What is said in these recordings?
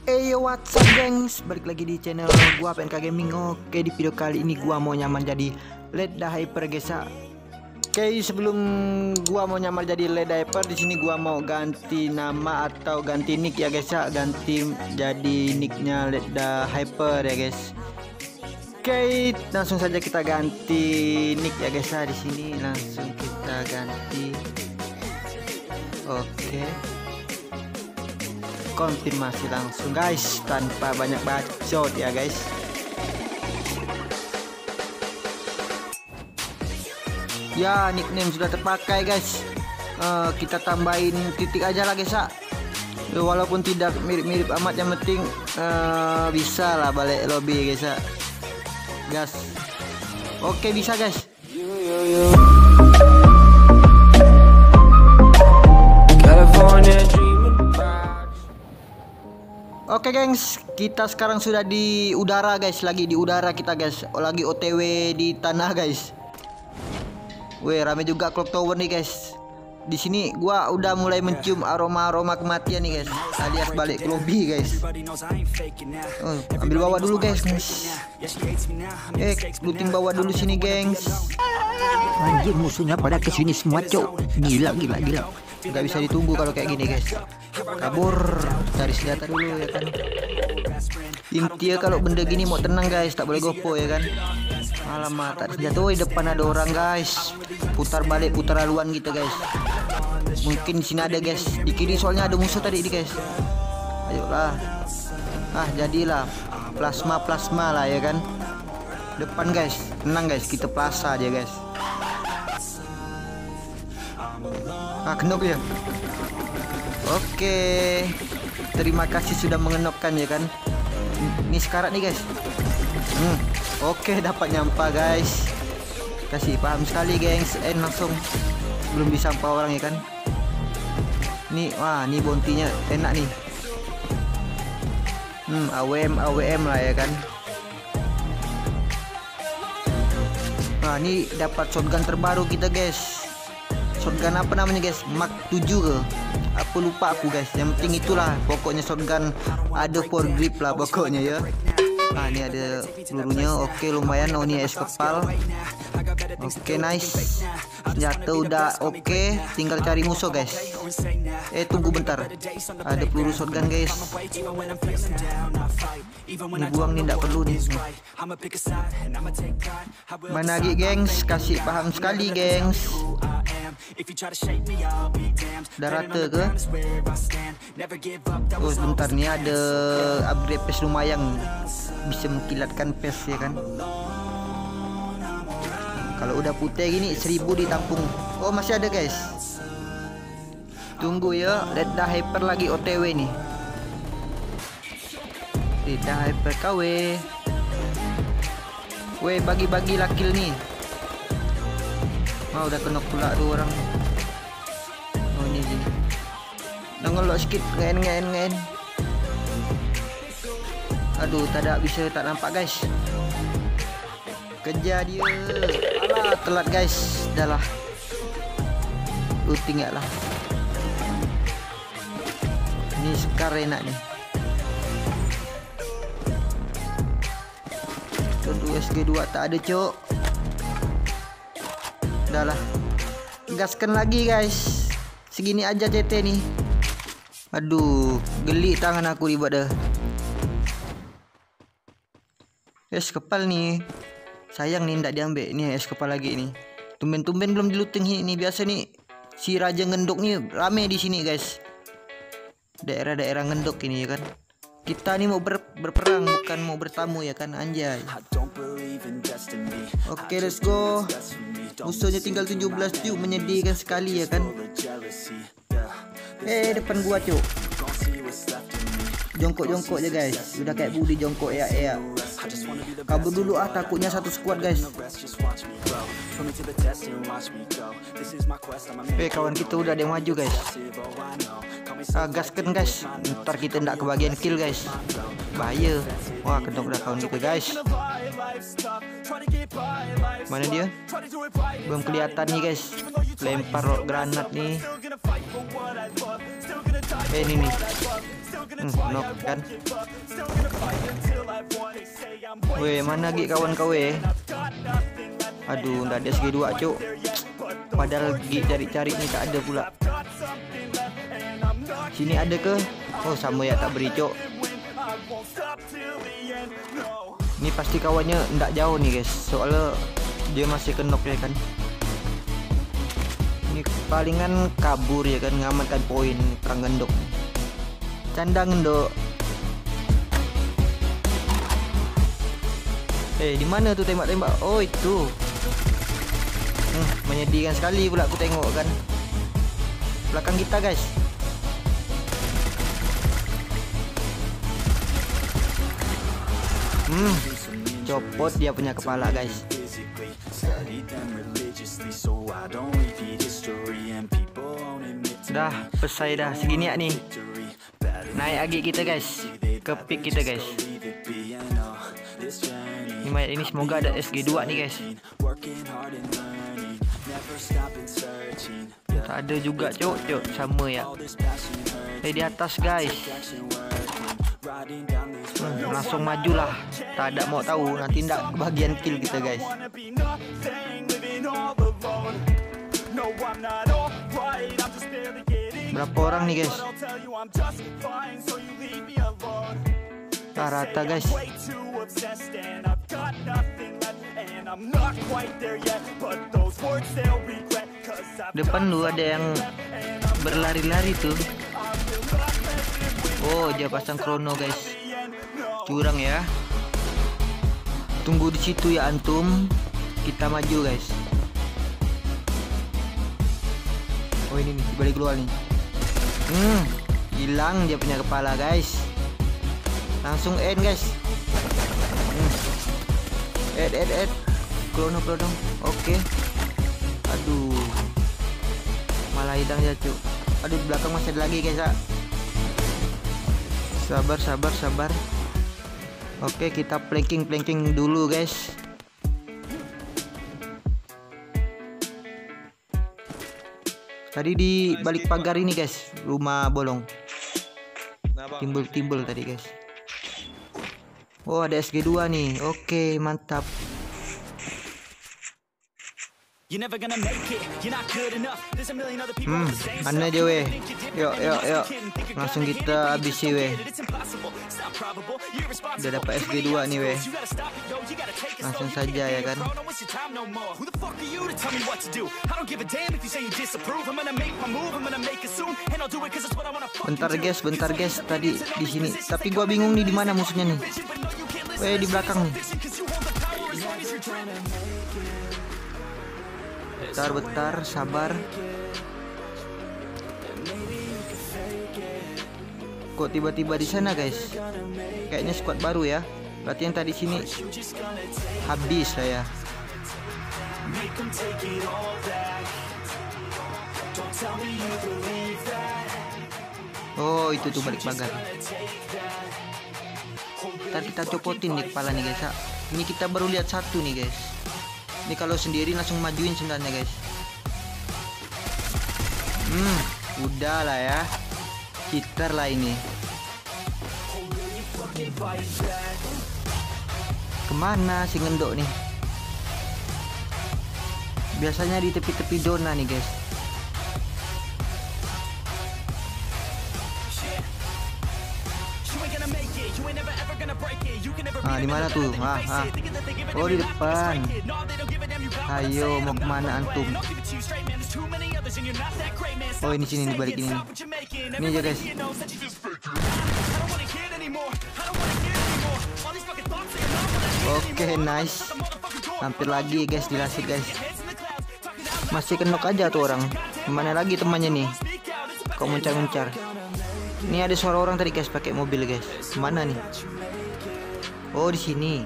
Yo, what's up gengs, balik lagi di channel gua PNK Gaming. Oke, di video kali ini gua mau nyamar jadi Leda Hyper guys. Oke, sebelum gua mau nyamar jadi Leda Hyper, di sini gua mau ganti nama atau ganti nick ya guys ya. Ganti jadi nicknya Leda Hyper ya guys. Oke, langsung saja kita ganti nick ya guys ya. Di sini langsung kita ganti. Oke, konfirmasi langsung guys, tanpa banyak bacot ya guys. Ya, nickname sudah terpakai guys. Kita tambahin titik aja lah guys ya. Walaupun tidak mirip-mirip amat, yang penting bisa lah balik lobby guys ya. Gas. Oke, bisa guys. Oke gengs, kita sekarang sudah di udara guys, lagi di udara kita guys, lagi OTW di tanah guys. Weh, rame juga clock tower nih guys. Di sini gua udah mulai mencium aroma kematian nih guys, alias balik ke lobby guys. Ambil bawah dulu guys. Looting bawah dulu sini gengs. Anjir, musuhnya pada kesini semua cok. Gila. Gak bisa ditunggu kalau kayak gini guys. Kabur, cari senjata dulu ya kan. Intinya kalau benda gini mau tenang guys, tak boleh gopo ya kan. Alamak, tak senjata. Oh, di depan ada orang guys. Putar balik, putar haluan gitu guys. Mungkin di sini ada guys. Di kiri soalnya ada musuh tadi guys. Ayolah. Jadilah plasma lah ya kan. Depan guys, tenang guys, kita plaza aja guys. Kenop ya. Oke, terima kasih sudah mengenopkan ya kan. Ini sekarat nih guys. Oke, dapat nyampa guys. Kasih paham sekali gengs. Langsung belum disampah orang ya kan. Nih, nih bounty-nya enak nih. AWM lah ya kan. Ini dapat shotgun terbaru kita guys. Shotgun apa namanya guys? Mark 7 ke? Apa lupa aku guys. Yang penting itulah, pokoknya shotgun ada for grip lah pokoknya ya. Ini ada pelurunya. Oke, lumayan. Ini es kepal. Oke, nice. Senjata udah oke, tinggal cari musuh guys. Tunggu bentar. Ada peluru shotgun guys. Ini buang nih, tidak perlu nih. Mana lagi gengs? Kasih paham sekali gengs. Udah rata ke? Oh, sebentar nih, ada upgrade pace lumayan, bisa mengkilatkan pace ya kan. Kalau udah putih gini 1000 ditampung. Oh, masih ada guys. Tunggu ya, Leda Hyper lagi OTW nih. Leda Hyper KW. Weh, bagi-bagi lakil nih. Udah kena pula tuh orang. Ini gini. Nongolok sikit, ngen. Aduh, tak nampak guys. Kejar dia. Alah, telat guys. Dah lah. Looting lah. Ini Scar enak nih. Tentu SG2 tak ada cok. Dah lah. Gaskan lagi guys. Segini aja CT nih. Aduh, geli tangan aku dibuat dah. Es kepal nih. Sayang nih ndak diambil. Ini es kepal lagi nih. Tumben-tumben belum dilooting ini. Biasa nih si Raja Ngendok nih rame di sini guys. Daerah-daerah Ngendok ini ya kan. Kita nih mau berperang, bukan mau bertamu ya kan, anjay. Oke, let's go. Musuhnya tinggal 17 cuy, menyedihkan sekali ya kan. Depan gua cuy. Jongkok aja guys. Udah kayak Budi jongkok ya. Kabur dulu takutnya satu squad guys. Kawan kita udah ada yang maju guys. Gaskan guys. Ntar kita ndak kebagian kill guys. Bahaya. Wah, kedok udah kawan kita guys. Mana dia? Belum kelihatan nih guys. Lempar granat nih. Ini nih. Knock kan. Weh, mana lagi kawan kau weh? Aduh, nggak ada SG2 cuk. Padahal gig cari-cari ini tak ada pula. Sini ada ke? Oh sama ya, tak beri cuk. Ini pasti kawannya ndak jauh nih guys, soalnya dia masih kenok ya kan. Ini palingan kabur ya kan, ngamankan poin perang gendok. Canda gendok. Di mana tuh tembak-tembak? Oh itu. Menyedihkan sekali pula aku tengok kan. Belakang kita guys. Copot dia punya kepala guys. Dah pesai dah segini ya nih. Naik lagi kita guys, ke peak kita guys. Ini semoga ada SG2 nih guys. Tak ada juga cok, sama ya. Di atas guys. Langsung majulah. Tak ada mau tahu nanti ndak bagian kill kita guys. Berapa orang nih guys? Rata guys. Depan lu ada yang berlari-lari tuh. Oh, dia pasang krono guys. Curang ya. Tunggu di situ ya antum. Kita maju guys. Oh ini nih, balik keluar nih. Hilang dia punya kepala guys. Langsung end guys. End. Krono. Oke. Aduh. Malah hilang ya cu. Aduh, di belakang masih ada lagi guys ya. Sabar. Oke, kita planking dulu guys. Tadi di balik pagar ini guys, rumah bolong. Timbul tadi guys. Oh, ada SG2 nih. Oke, mantap. Mana aja weh. Yuk. Langsung kita habisi weh. Udah dapat SG2 nih weh. Langsung saja ya kan. Bentar guys, tadi di sini. Tapi gua bingung nih di mana musuhnya nih. Weh, di belakang nih. Bentar, sabar. Kok tiba-tiba di sana guys? Kayaknya squad baru ya. Berarti yang tadi sini habis saya. Oh, itu tuh balik pagar. Ntar kita copotin nih kepala nih guys. Ini kita baru lihat satu nih guys. Ini kalau sendiri langsung majuin sebenarnya guys. Udah lah ya. Cheater lah ini. Kemana si ngendok nih? Biasanya di tepi-tepi zona nih guys. Di mana tuh? Oh, di depan. Ayo, mau kemana antum? Oh, ini sini, di balik ini. Ini aja guys. Oke, nice. Hampir lagi guys, dilasik guys. Masih kenok aja tuh orang. Mana lagi temannya nih? Kok muncar-muncar? Ini ada suara orang tadi guys, pakai mobil guys. Mana nih? Oh, di sini.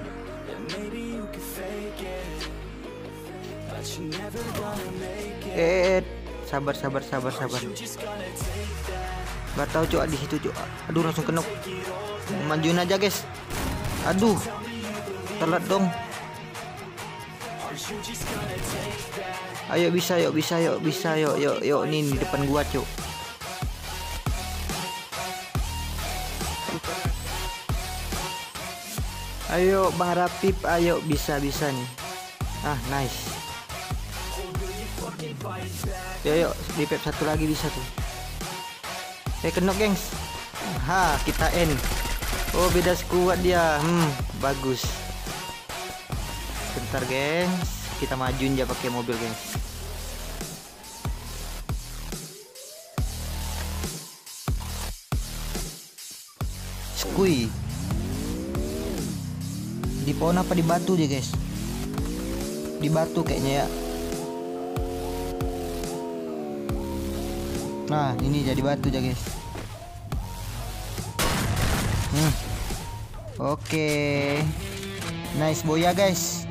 Sabar. Gak tahu cok di situ cok. Aduh, langsung kenok. Majuin aja guys. Aduh, telat dong. Ayo bisa yuk. Nih di depan gua cok. Ayo Bang Rapip, ayo bisa nih. Ah nice. Yuk di pep satu lagi bisa tuh. Kenok gengs. Ha kita N. Oh beda squad dia. Bagus. Bentar gengs, kita majuin aja pakai mobil gengs. Skui. Di pohon apa di batu dia guys? Di batu kayaknya ya. Nah ini jadi batu aja guys. Oke. Nice boy ya guys.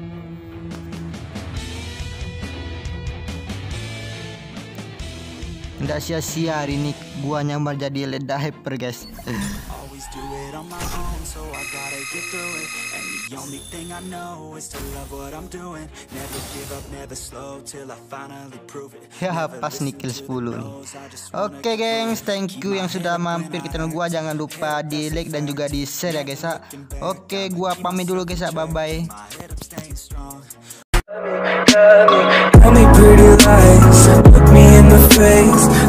Nggak sia-sia hari ini gua nyamar jadi ledak hyper guys. Do it on my own, so I gotta get through it. And the only thing I know is to love what I'm doing. Never give up, never slow, till I finally prove it. Ya pas nih kill 10 nih. Oke gengs, thank you yang sudah mampir ke channel gua. Jangan lupa di like dan juga di share ya guys ya. Oke, gua pamit dulu guys ya, bye bye. Tell me pretty lies, look me in the face.